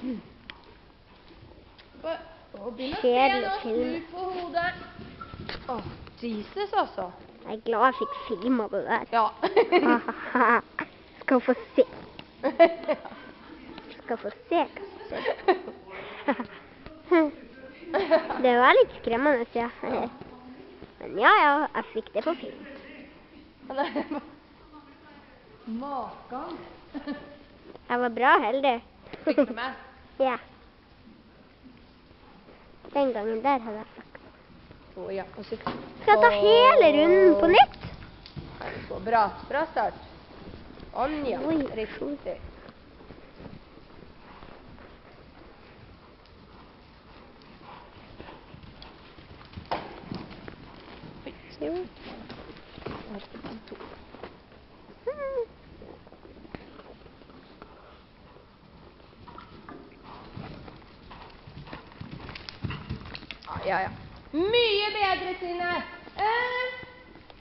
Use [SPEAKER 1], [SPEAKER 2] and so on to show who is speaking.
[SPEAKER 1] Og begynner å se nå, snu på hodet. Jesus altså.
[SPEAKER 2] Jeg er glad jeg fikk filmet det der.
[SPEAKER 1] Ja.
[SPEAKER 2] Skal få se. Skal få se hva som skjer. Det var litt skremmende, ja. Men ja, jeg fikk det på film.
[SPEAKER 1] Makan.
[SPEAKER 2] Jeg var bra heldig.
[SPEAKER 1] Fikk du med?
[SPEAKER 2] Ja. Den gangen der hadde jeg sagt.
[SPEAKER 1] Ja.
[SPEAKER 2] Skal jeg ta hele runden på nytt?
[SPEAKER 1] Bra. Bra start. Anja.
[SPEAKER 2] Oi.
[SPEAKER 1] Riktig. Ja. Mye bedre, Trine.